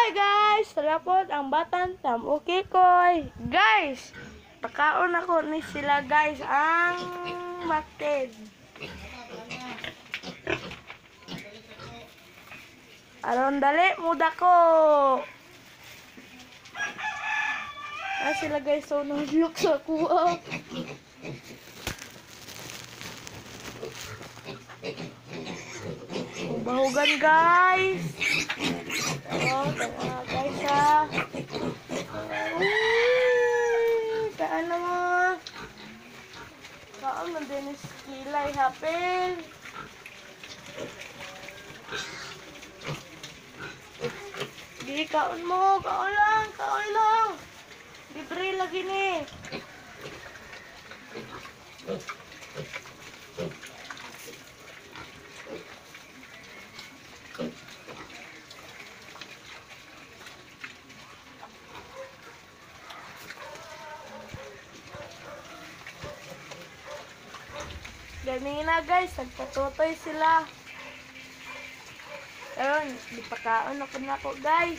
Bye-bye guys! Sarapot ang batan tam okay koy. Guys, pakaon ako ni sila guys ang matid. Aron dali muda ko. Sila guys so nag-look sa kuha. Bahugan guys. Oh, tara guys ha. Kaan na mo. Kaan man din is kilay hapin. Di kaon mo, kaon lang. Libre lagi ni. Ganina guys, nagpatutoy sila. Ayun, di pa kaon ako na ako guys.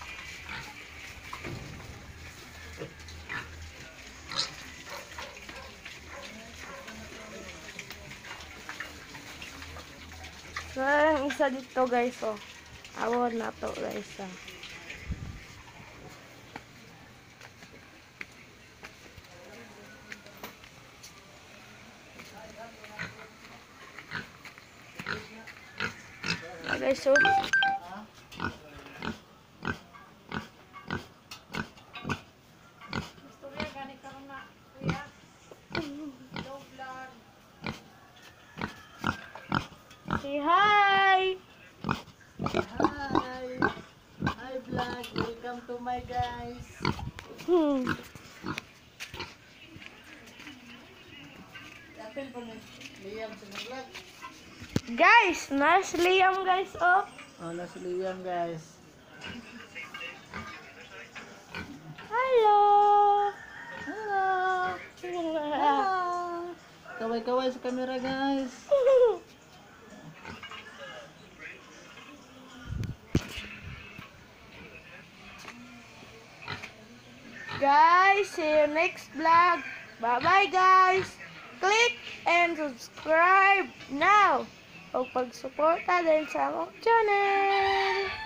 So, yung isa dito guys, oh. Awon na to guys, ah. Guys, so say hi! Hi vlog, welcome to my guys. Yapin po ni Liam sa vlog. Guys, nasa Liam guys, oh. Oh, nasa Liam guys. Hello! Hello. Hello. Kaway-kaway sa camera guys. Guys, see you next vlog. Bye-bye guys. Click and subscribe now. O pag-suporta din sa akong channel.